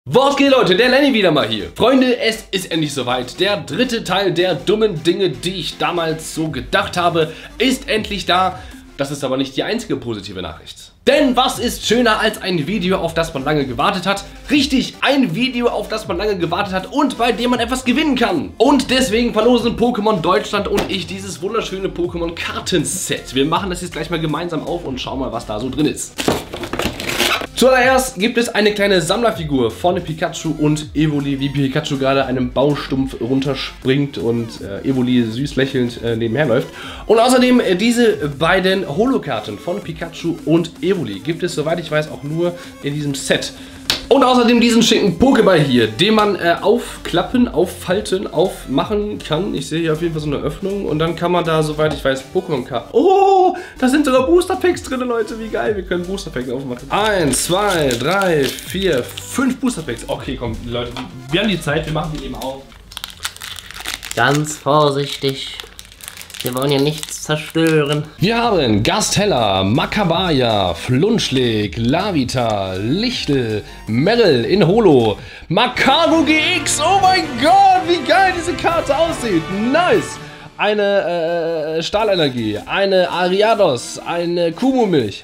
Was geht, Leute? Der Lenny wieder mal hier. Freunde, es ist endlich soweit. Der dritte Teil der dummen Dinge, die ich damals so gedacht habe, ist endlich da. Das ist aber nicht die einzige positive Nachricht. Denn was ist schöner als ein Video, auf das man lange gewartet hat? Richtig, ein Video, auf das man lange gewartet hat und bei dem man etwas gewinnen kann. Und deswegen verlosen Pokémon Deutschland und ich dieses wunderschöne Pokémon-Kartenset. Wir machen das jetzt gleich mal gemeinsam auf und schauen mal, was da so drin ist. Zuallererst gibt es eine kleine Sammlerfigur von Pikachu und Evoli, wie Pikachu gerade einem Baustumpf runterspringt und Evoli süß lächelnd nebenher läuft. Und außerdem diese beiden Holokarten von Pikachu und Evoli gibt es, soweit ich weiß, auch nur in diesem Set. Und außerdem diesen schicken Pokéball hier, den man aufklappen, auffalten, aufmachen kann. Ich sehe hier auf jeden Fall so eine Öffnung und dann kann man da, soweit ich weiß, Pokémon-Karten. Oh, da sind sogar Booster-Packs drin, Leute, wie geil. Wir können Booster-Packs aufmachen. 1, 2, 3, 4, 5 Booster-Packs. Okay, komm, Leute, wir haben die Zeit, wir machen die eben auf. Ganz vorsichtig. Wir wollen hier nichts zerstören. Wir haben Gastella, Makabaya, Flunschlig, Lavita, Lichtel, Merrill in Holo, Makago GX. Oh mein Gott, wie geil diese Karte aussieht. Nice. Eine Stahlenergie, eine Ariados, eine Kumu-Milch.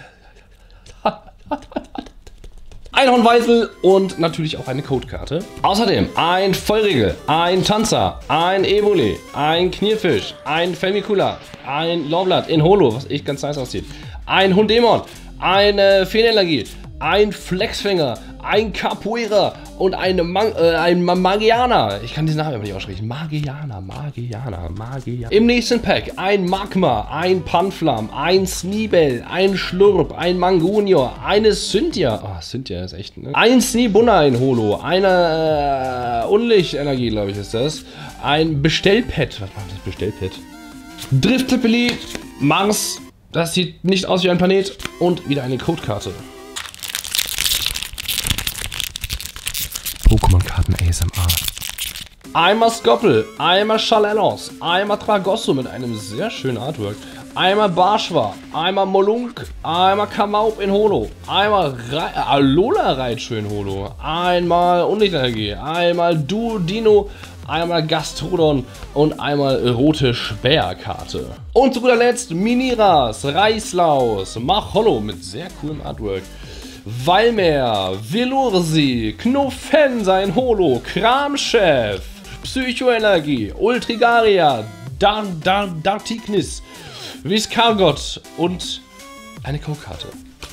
Einhornweisel und natürlich auch eine Codekarte. Außerdem ein Feurigel, ein Tanzer, ein Evoli, ein Knirfisch, ein Femicula, ein Lorblatt in Holo, was echt ganz nice aussieht, ein Hundemon, eine Feenenergie, ein Flexfinger, ein Capoeira und ein Magiana. Ich kann diesen Namen aber nicht aussprechen. Magiana. Im nächsten Pack ein Magma, ein Panflam, ein Sneebell, ein Schlurp, ein Mangunior, eine Cynthia. Oh, Cynthia ist echt, ne? Ein Sneebunna in Holo, eine Unlichtenergie, glaube ich, ist das. Ein Bestellpad. Was macht das Bestellpad? Driftlippeli, Mars. Das sieht nicht aus wie ein Planet. Und wieder eine Codekarte. Pokémon-Karten ASMR. Einmal Skoppel, einmal Chalenos, einmal Tragosso mit einem sehr schönen Artwork, einmal Barschwa, einmal Molunk, einmal Kamaup in Holo, einmal Alola Raichu in Holo, einmal Unlichtenergie, einmal Dino, einmal Gastrodon und einmal rote Sperrkarte. Und zu guter Letzt Miniras, Reislaus, Macholo mit sehr coolem Artwork. Valmer, Velursi, Knofensa in Holo, Kramchef, Psychoenergie, Ultrigaria, Dartignis, Viscargot und eine Codekarte.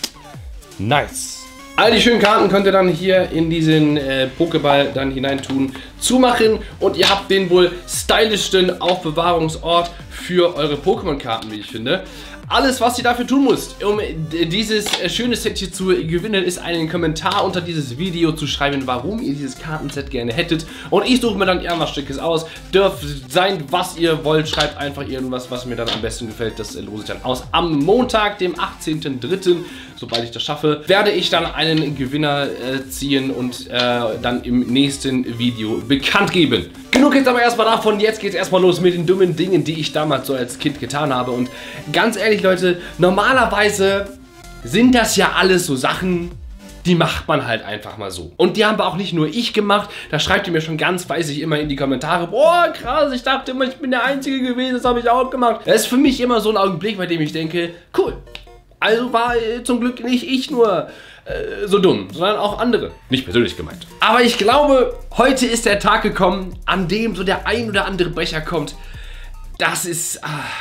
Nice. All die schönen Karten könnt ihr dann hier in diesen Pokéball dann hineintun, zumachen und ihr habt den wohl stylischsten Aufbewahrungsort für eure Pokémon-Karten, wie ich finde. Alles, was ihr dafür tun müsst, um dieses schöne Set hier zu gewinnen, ist einen Kommentar unter dieses Video zu schreiben, warum ihr dieses Kartenset gerne hättet. Und ich suche mir dann irgendwas Schickes aus. Dürft sein, was ihr wollt. Schreibt einfach irgendwas, was mir dann am besten gefällt. Das lose ich dann aus. Am Montag, dem 18.03., sobald ich das schaffe, werde ich dann einen Gewinner ziehen und dann im nächsten Video bekannt geben. Genug jetzt aber erstmal davon, jetzt geht es erstmal los mit den dummen Dingen, die ich damals so als Kind getan habe. Und ganz ehrlich, Leute, normalerweise sind das ja alles so Sachen, die macht man halt einfach mal so. Und die haben aber auch nicht nur ich gemacht, da schreibt ihr mir schon ganz fleißig immer in die Kommentare, boah krass, ich dachte immer, ich bin der Einzige gewesen, das habe ich auch gemacht. Das ist für mich immer so ein Augenblick, bei dem ich denke, cool, also war zum Glück nicht ich nur so dumm, sondern auch andere. Nicht persönlich gemeint. Aber ich glaube, heute ist der Tag gekommen, an dem so der ein oder andere Becher kommt. Das ist,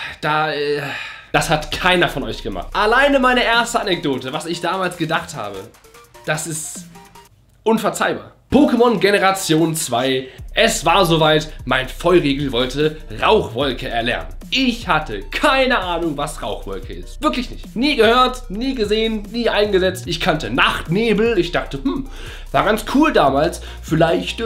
das hat keiner von euch gemacht. Alleine meine erste Anekdote, was ich damals gedacht habe, das ist unverzeihbar. Pokémon Generation 2, es war soweit, mein Feurigel wollte Rauchwolke erlernen. Ich hatte keine Ahnung, was Rauchwolke ist. Wirklich nicht. Nie gehört, nie gesehen, nie eingesetzt. Ich kannte Nachtnebel. Ich dachte, war ganz cool damals. Vielleicht.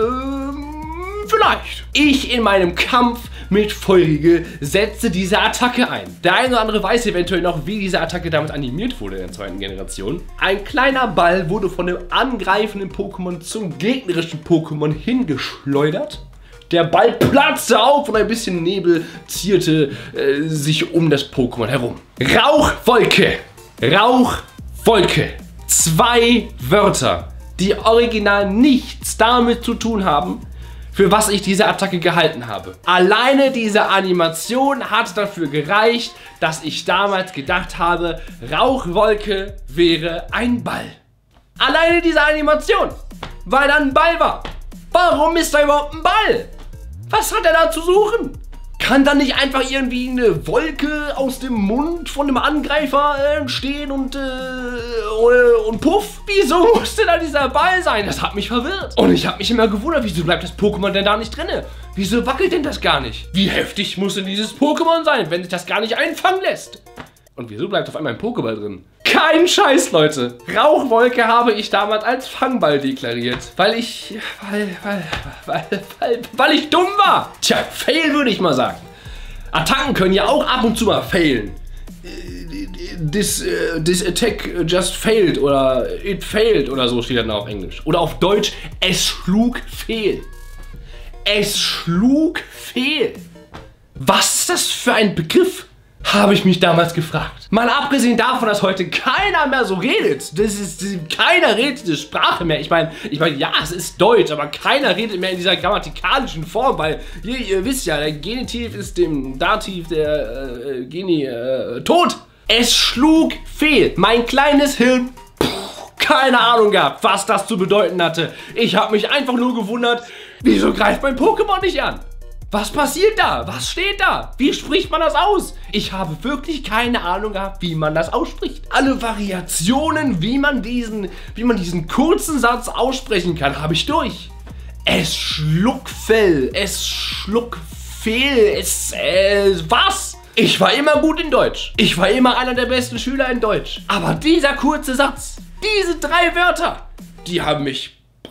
Ich in meinem Kampf mit Feurigel setze diese Attacke ein. Der eine oder andere weiß eventuell noch, wie diese Attacke damals animiert wurde in der zweiten Generation. Ein kleiner Ball wurde von dem angreifenden Pokémon zum gegnerischen Pokémon hingeschleudert. Der Ball platzte auf und ein bisschen Nebel zierte sich um das Pokémon herum. Rauchwolke! Rauchwolke! 2 Wörter. die original nichts damit zu tun haben, für was ich diese Attacke gehalten habe. Alleine diese Animation hat dafür gereicht, dass ich damals gedacht habe, Rauchwolke wäre ein Ball. Alleine diese Animation, weil da ein Ball war. Warum ist da überhaupt ein Ball? Was hat er da zu suchen? Kann da nicht einfach irgendwie eine Wolke aus dem Mund von einem Angreifer entstehen und puff? Wieso musste da dieser Ball sein? Das hat mich verwirrt. Und ich habe mich immer gewundert, wieso bleibt das Pokémon denn da nicht drinne? Wieso wackelt denn das gar nicht? Wie heftig muss denn dieses Pokémon sein, wenn sich das gar nicht einfangen lässt? Und wieso bleibt auf einmal ein Pokéball drin? Kein Scheiß, Leute. Rauchwolke habe ich damals als Fangball deklariert. Weil ich dumm war. Tja, fail würde ich mal sagen. Attacken können ja auch ab und zu mal failen. This attack just failed oder it failed oder so steht dann auf Englisch. Oder auf Deutsch, es schlug fehl. Es schlug fehl. Was ist das für ein Begriff? Habe ich mich damals gefragt. Mal abgesehen davon, dass heute keiner mehr so redet. Keiner redet diese Sprache mehr. Ich meine, ja, es ist Deutsch, aber keiner redet mehr in dieser grammatikalischen Form, weil ihr wisst ja, der Genitiv ist dem Dativ der tot. Es schlug fehl. Mein kleines Hirn, keine Ahnung gehabt, was das zu bedeuten hatte. Ich habe mich einfach nur gewundert, wieso greift mein Pokémon nicht an? Was passiert da? Was steht da? Wie spricht man das aus? Ich habe wirklich keine Ahnung gehabt, wie man das ausspricht. Alle Variationen, wie man diesen kurzen Satz aussprechen kann, habe ich durch. Es schlug fehl. Es schlug fehl. Was? Ich war immer gut in Deutsch. Ich war immer einer der besten Schüler in Deutsch. Aber dieser kurze Satz, diese 3 Wörter, die haben mich...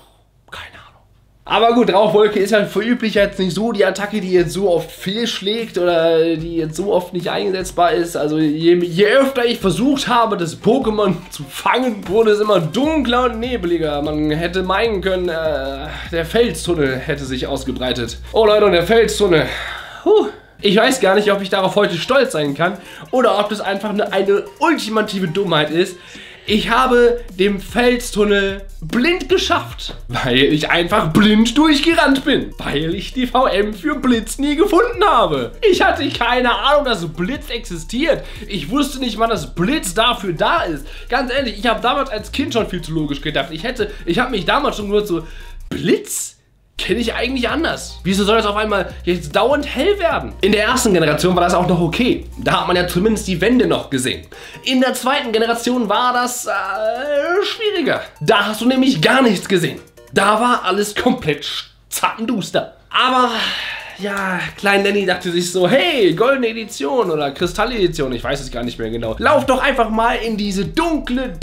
Aber gut, Rauchwolke ist halt für üblich jetzt nicht so die Attacke, die jetzt so oft fehlschlägt oder die jetzt so oft nicht einsetzbar ist. Also je öfter ich versucht habe, das Pokémon zu fangen, wurde es immer dunkler und nebeliger. Man hätte meinen können, der Felstunnel hätte sich ausgebreitet. Oh Leute, und der Felstunnel. Ich weiß gar nicht, ob ich darauf heute stolz sein kann oder ob das einfach eine ultimative Dummheit ist. Ich habe den Felstunnel blind geschafft, weil ich einfach blind durchgerannt bin, weil ich die VM für Blitz nie gefunden habe. Ich hatte keine Ahnung, dass Blitz existiert. Ich wusste nicht mal, dass Blitz dafür da ist. Ganz ehrlich, ich habe damals als Kind schon viel zu logisch gedacht. Ich habe mich damals schon gewundert, so, Blitz? Kenne ich eigentlich anders. Wieso soll das auf einmal jetzt dauernd hell werden? In der ersten Generation war das auch noch okay. Da hat man ja zumindest die Wände noch gesehen. In der zweiten Generation war das schwieriger. Da hast du nämlich gar nichts gesehen. Da war alles komplett zappenduster. Aber ja, Klein Lenny dachte sich so, hey, goldene Edition oder Kristall-Edition, ich weiß es gar nicht mehr genau. Lauf doch einfach mal in diese dunkle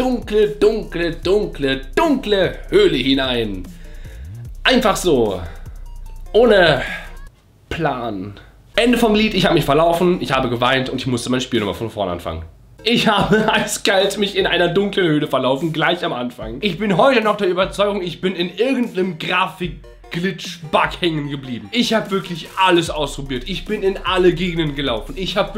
Höhle hinein. Einfach so. Ohne Plan. Ende vom Lied, ich habe mich verlaufen, ich habe geweint und ich musste mein Spiel nochmal von vorne anfangen. Ich habe eiskalt mich in einer dunklen Höhle verlaufen, gleich am Anfang. Ich bin heute noch der Überzeugung, ich bin in irgendeinem Grafik-Glitch-Bug hängen geblieben. Ich habe wirklich alles ausprobiert. Ich bin in alle Gegenden gelaufen. Ich habe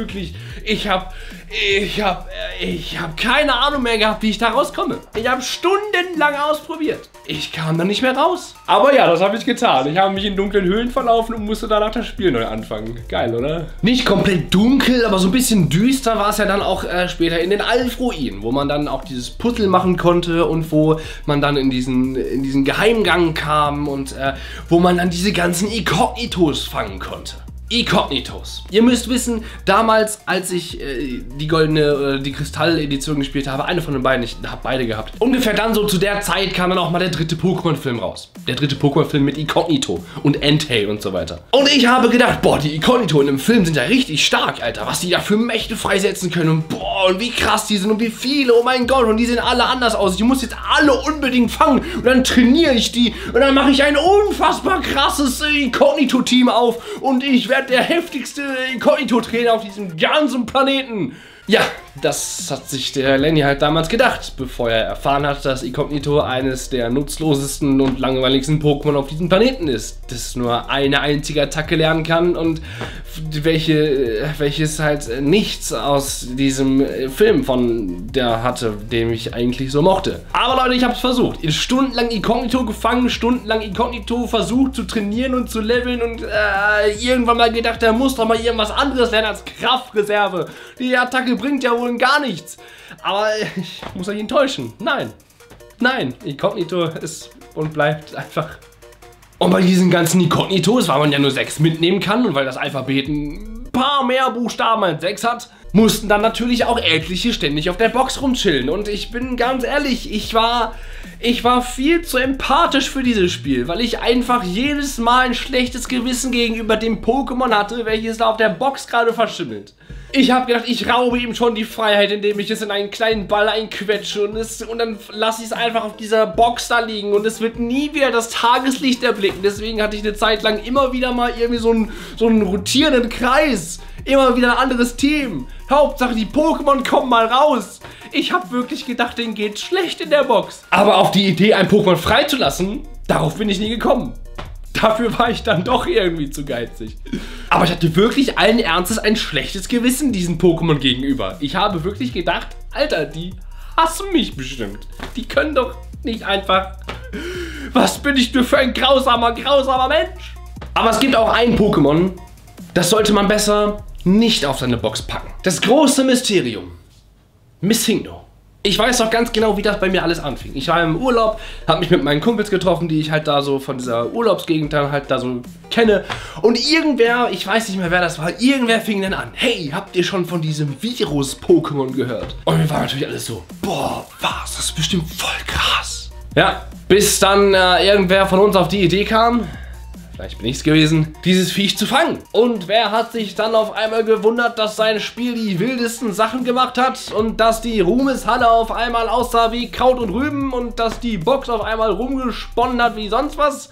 keine Ahnung mehr gehabt, wie ich da rauskomme. Ich habe stundenlang ausprobiert. Ich kam da nicht mehr raus. Aber ja, das habe ich getan. Ich habe mich in dunklen Höhlen verlaufen und musste danach das Spiel neu anfangen. Geil, oder? Nicht komplett dunkel, aber so ein bisschen düster war es ja dann auch später in den Alf-Ruinen, wo man dann auch dieses Puzzle machen konnte und wo man dann in diesen Geheimgang kam und wo man dann diese ganzen Ikognitos fangen konnte. Ikognitos. Ihr müsst wissen, damals, als ich die Kristall-Edition gespielt habe, eine von den beiden, ich habe beide gehabt. Ungefähr dann so zu der Zeit kam dann auch mal der 3. Pokémon-Film raus. Der 3. Pokémon-Film mit Ikognito und Entei und so weiter. Und ich habe gedacht, boah, die Ikognito in dem Film sind ja richtig stark, Alter. Was die da für Mächte freisetzen können und boah, und wie krass die sind und wie viele, oh mein Gott, und die sehen alle anders aus. Ich muss jetzt alle unbedingt fangen und dann trainiere ich die und dann mache ich ein unfassbar krasses Ikognito-Team auf und ich werde der heftigste Inkognito-Trainer auf diesem ganzen Planeten. Ja, Das hat sich der Lenny halt damals gedacht, bevor er erfahren hat, dass Inkognito eines der nutzlosesten und langweiligsten Pokémon auf diesem Planeten ist, das nur eine einzige Attacke lernen kann und welches halt nichts aus diesem Film von der hatte, den ich eigentlich so mochte. Aber Leute, ich habe es versucht. Stundenlang Inkognito gefangen, stundenlang Inkognito versucht zu trainieren und zu leveln und irgendwann mal gedacht, er muss doch mal irgendwas anderes lernen als Kraftreserve. Die Attacke bringt ja wohl gar nichts. Aber ich muss euch enttäuschen. Nein. Nein, Inkognito ist und bleibt einfach. Und bei diesen ganzen Inkognitos, weil man ja nur 6 mitnehmen kann und weil das Alphabet ein paar mehr Buchstaben als 6 hat, mussten dann natürlich auch etliche ständig auf der Box rumchillen. Und ich bin ganz ehrlich, ich war viel zu empathisch für dieses Spiel, weil ich einfach jedes Mal ein schlechtes Gewissen gegenüber dem Pokémon hatte, welches da auf der Box gerade verschimmelt. Ich habe gedacht, ich raube ihm schon die Freiheit, indem ich es in einen kleinen Ball einquetsche und dann lasse ich es einfach auf dieser Box da liegen und es wird nie wieder das Tageslicht erblicken. Deswegen hatte ich eine Zeit lang immer wieder mal irgendwie so einen rotierenden Kreis. Immer wieder ein anderes Team. Hauptsache die Pokémon kommen mal raus. Ich habe wirklich gedacht, denen geht's schlecht in der Box. Aber auf die Idee, ein Pokémon freizulassen, darauf bin ich nie gekommen. Dafür war ich dann doch irgendwie zu geizig. Aber ich hatte wirklich allen Ernstes ein schlechtes Gewissen diesen Pokémon gegenüber. Ich habe wirklich gedacht, Alter, die hassen mich bestimmt. Die können doch nicht einfach... Was bin ich nur für ein grausamer Mensch? Aber es gibt auch ein Pokémon, das sollte man besser nicht auf seine Box packen. Das große Mysterium. Missingnoo. Ich weiß noch ganz genau, wie das bei mir alles anfing. Ich war im Urlaub, habe mich mit meinen Kumpels getroffen, die ich halt da so von dieser Urlaubsgegend dann halt da so kenne. Und irgendwer, ich weiß nicht mehr, wer das war, irgendwer fing dann an. Hey, habt ihr schon von diesem Virus-Pokémon gehört? Und wir waren natürlich alles so, boah, was, das ist bestimmt voll krass. Ja, bis dann irgendwer von uns auf die Idee kam, vielleicht bin ich es gewesen, dieses Viech zu fangen. Und wer hat sich dann auf einmal gewundert, dass sein Spiel die wildesten Sachen gemacht hat und dass die Ruhmeshalle auf einmal aussah wie Kraut und Rüben und dass die Box auf einmal rumgesponnen hat wie sonst was?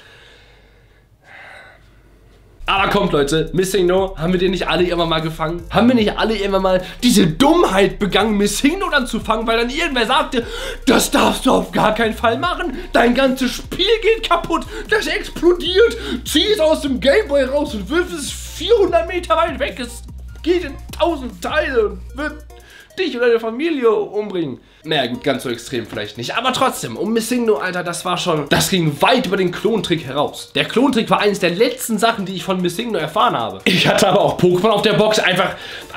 Aber kommt Leute, Missingnoo, haben wir den nicht alle irgendwann mal gefangen? Haben wir nicht alle irgendwann mal diese Dummheit begangen, Missingnoo dann zu fangen, weil dann irgendwer sagte, das darfst du auf gar keinen Fall machen, dein ganzes Spiel geht kaputt, das explodiert, zieh es aus dem Gameboy raus und wirf es 400 Meter weit weg, es geht in 1000 Teile und wird dich oder deine Familie umbringen. Naja gut, ganz so extrem vielleicht nicht, aber trotzdem, um Missingnoo, Alter, das ging weit über den Klontrick heraus. Der Klontrick war eines der letzten Sachen, die ich von Missingnoo erfahren habe. Ich hatte aber auch Pokémon auf der Box einfach,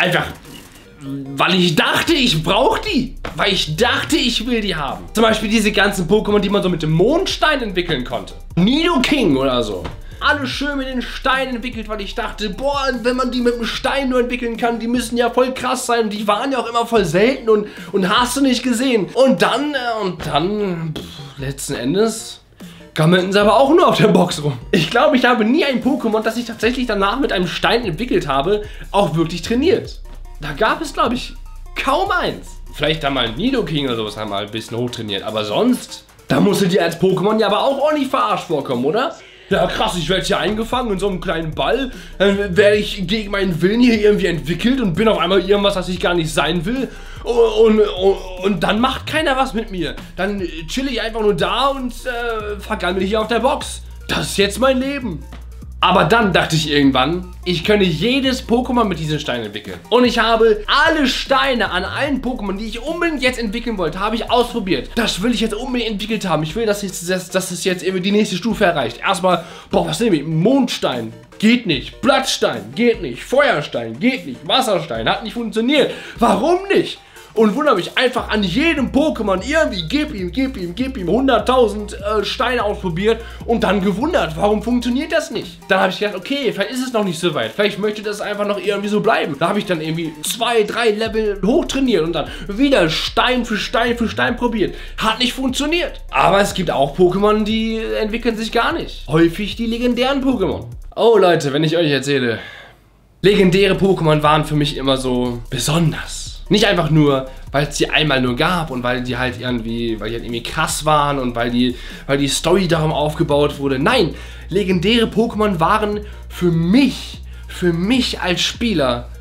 weil ich dachte, ich brauche die. Weil ich dachte, ich will die haben. Zum Beispiel diese ganzen Pokémon, die man so mit dem Mondstein entwickeln konnte. Nidoking oder so. Alle schön mit den Steinen entwickelt, weil ich dachte, boah, wenn man die mit dem Stein nur entwickeln kann, die müssen ja voll krass sein. Die waren ja auch immer voll selten und hast du nicht gesehen. Und dann, letzten Endes gammelten sie aber auch nur auf der Box rum. Ich glaube, ich habe nie ein Pokémon, das ich tatsächlich danach mit einem Stein entwickelt habe, auch wirklich trainiert. Da gab es, glaube ich, kaum eins. Vielleicht da mal Nidoking oder sowas haben wir ein bisschen hochtrainiert, aber sonst, da musste dir als Pokémon ja aber auch ordentlich verarscht vorkommen, oder? Ja krass, ich werde hier eingefangen in so einem kleinen Ball, dann werde ich gegen meinen Willen hier irgendwie entwickelt und bin auf einmal irgendwas, das ich gar nicht sein will und dann macht keiner was mit mir. Dann chill ich einfach nur da und vergammel hier auf der Box. Das ist jetzt mein Leben. Aber dann dachte ich irgendwann, ich könnte jedes Pokémon mit diesen Steinen entwickeln. Und ich habe alle Steine an allen Pokémon, die ich unbedingt jetzt entwickeln wollte, habe ich ausprobiert. Das will ich jetzt unbedingt entwickelt haben. Ich will, dass es jetzt irgendwie die nächste Stufe erreicht. Erstmal, boah, was nehme ich? Mondstein. Geht nicht. Blattstein. Geht nicht. Feuerstein. Geht nicht. Wasserstein. Hat nicht funktioniert. Warum nicht? Und wundere mich einfach an jedem Pokémon irgendwie, gib ihm 100.000 Steine ausprobiert und dann gewundert, warum funktioniert das nicht? Dann habe ich gedacht, okay, vielleicht ist es noch nicht so weit, vielleicht möchte das einfach noch irgendwie so bleiben. Da habe ich dann irgendwie 2, 3 Level hochtrainiert und dann wieder Stein für Stein für Stein probiert. Hat nicht funktioniert. Aber es gibt auch Pokémon, die entwickeln sich gar nicht. Häufig die legendären Pokémon. Oh Leute, wenn ich euch erzähle, legendäre Pokémon waren für mich immer so besonders. Nicht einfach nur, weil es die einmal nur gab und weil die halt irgendwie krass waren und weil die Story darum aufgebaut wurde. Nein, legendäre Pokémon waren für mich als Spieler,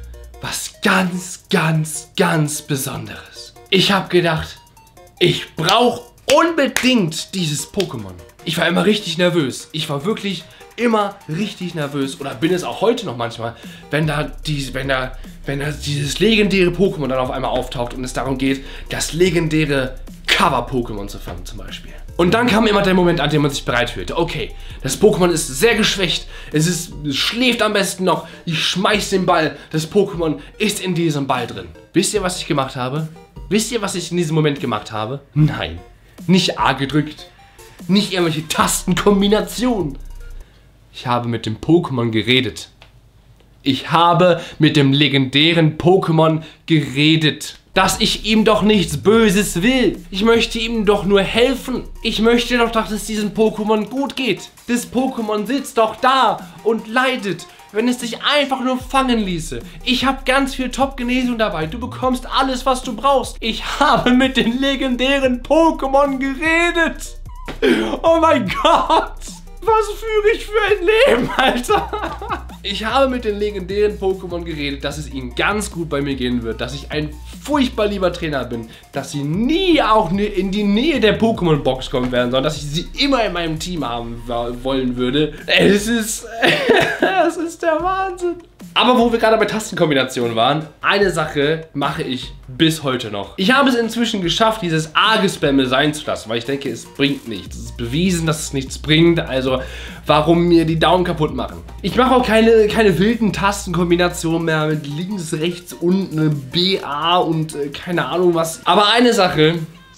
was ganz, ganz, ganz Besonderes. Ich habe gedacht, ich brauche unbedingt dieses Pokémon. Ich war immer richtig nervös. Ich war wirklich immer richtig nervös oder bin es auch heute noch manchmal, wenn da dieses legendäre Pokémon dann auf einmal auftaucht und es darum geht, das legendäre Cover-Pokémon zu fangen zum Beispiel. Und dann kam immer der Moment, an dem man sich bereit fühlte. Okay, das Pokémon ist sehr geschwächt, es schläft am besten noch, ich schmeiß den Ball, das Pokémon ist in diesem Ball drin. Wisst ihr, was ich gemacht habe? Wisst ihr, was ich in diesem Moment gemacht habe? Nein, nicht A gedrückt, nicht irgendwelche Tastenkombinationen. Ich habe mit dem Pokémon geredet. Ich habe mit dem legendären Pokémon geredet. Dass ich ihm doch nichts Böses will. Ich möchte ihm doch nur helfen. Ich möchte doch, dass es diesem Pokémon gut geht. Das Pokémon sitzt doch da und leidet, wenn es sich einfach nur fangen ließe. Ich habe ganz viel Top-Genesung dabei. Du bekommst alles, was du brauchst. Ich habe mit den legendären Pokémon geredet. Oh mein Gott. Was führe ich für ein Leben, Alter? Ich habe mit den legendären Pokémon geredet, dass es ihnen ganz gut bei mir gehen wird, dass ich ein furchtbar lieber Trainer bin, dass sie nie auch in die Nähe der Pokémon-Box kommen werden, sondern dass ich sie immer in meinem Team haben wollen würde. Es ist der Wahnsinn. Aber wo wir gerade bei Tastenkombinationen waren, eine Sache mache ich bis heute noch. Ich habe es inzwischen geschafft, dieses A-Gespamme sein zu lassen, weil ich denke, es bringt nichts. Es ist bewiesen, dass es nichts bringt, also warum mir die Daumen kaputt machen. Ich mache auch keine wilden Tastenkombinationen mehr mit links, rechts, unten, BA und keine Ahnung was. Aber eine Sache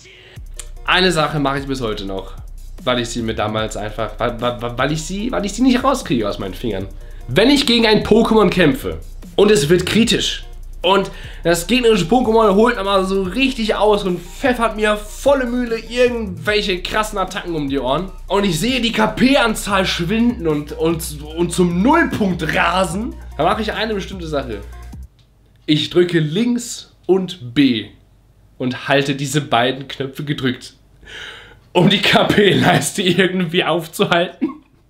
mache ich bis heute noch, weil ich sie mir damals einfach, weil ich sie nicht rauskriege aus meinen Fingern. Wenn ich gegen ein Pokémon kämpfe und es wird kritisch und das gegnerische Pokémon holt einmal so richtig aus und pfeffert mir volle Mühle irgendwelche krassen Attacken um die Ohren und ich sehe die KP-Anzahl schwinden und zum Nullpunkt rasen, dann mache ich eine bestimmte Sache. Ich drücke links und B und halte diese beiden Knöpfe gedrückt, um die KP-Leiste irgendwie aufzuhalten.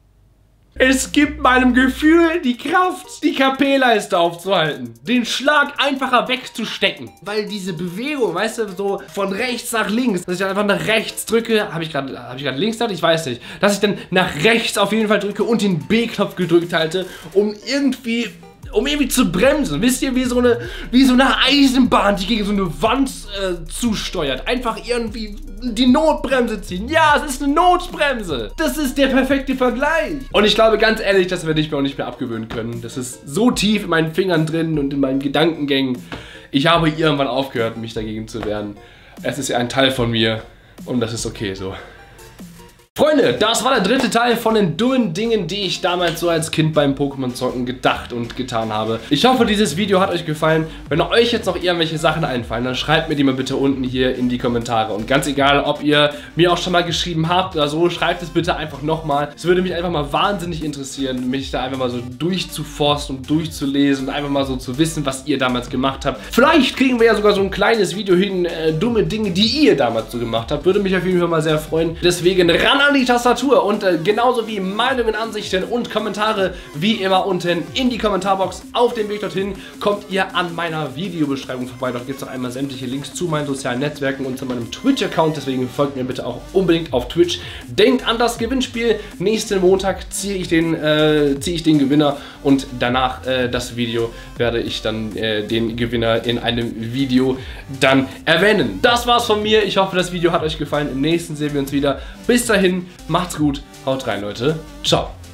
Es gibt meinem Gefühl die Kraft, die KP-Leiste aufzuhalten. Den Schlag einfacher wegzustecken. Weil diese Bewegung, weißt du, so von rechts nach links, dass ich einfach nach rechts drücke, habe ich gerade links gesagt? Ich weiß nicht. Dass ich dann nach rechts auf jeden Fall drücke und den B-Knopf gedrückt halte, um irgendwie zu bremsen. Wisst ihr, wie so eine Eisenbahn, die gegen so eine Wand zusteuert. Einfach irgendwie die Notbremse ziehen. Ja, es ist eine Notbremse. Das ist der perfekte Vergleich. Und ich glaube ganz ehrlich, das werde ich mir auch nicht mehr abgewöhnen können. Das ist so tief in meinen Fingern drin und in meinen Gedankengängen. Ich habe irgendwann aufgehört, mich dagegen zu wehren. Es ist ja ein Teil von mir und das ist okay so. Freunde, das war der dritte Teil von den dummen Dingen, die ich damals so als Kind beim Pokémon-Zocken gedacht und getan habe. Ich hoffe, dieses Video hat euch gefallen. Wenn euch jetzt noch irgendwelche Sachen einfallen, dann schreibt mir die mal bitte unten hier in die Kommentare. Und ganz egal, ob ihr mir auch schon mal geschrieben habt oder so, schreibt es bitte einfach nochmal. Es würde mich einfach mal wahnsinnig interessieren, mich da einfach mal so durchzuforsten und durchzulesen und einfach mal so zu wissen, was ihr damals gemacht habt. Vielleicht kriegen wir ja sogar so ein kleines Video hin, dumme Dinge, die ihr damals so gemacht habt. Würde mich auf jeden Fall mal sehr freuen. Deswegen ran an die Tastatur und genauso wie Meinungen, Ansichten und Kommentare wie immer unten in die Kommentarbox. Auf dem Weg dorthin kommt ihr an meiner Videobeschreibung vorbei. Dort gibt es auch einmal sämtliche Links zu meinen sozialen Netzwerken und zu meinem Twitch-Account. Deswegen folgt mir bitte auch unbedingt auf Twitch. Denkt an das Gewinnspiel. Nächsten Montag ziehe ich den Gewinner und danach das Video werde ich dann den Gewinner in einem Video dann erwähnen. Das war's von mir. Ich hoffe, das Video hat euch gefallen. Im nächsten sehen wir uns wieder. Bis dahin, macht's gut. Haut rein, Leute. Ciao.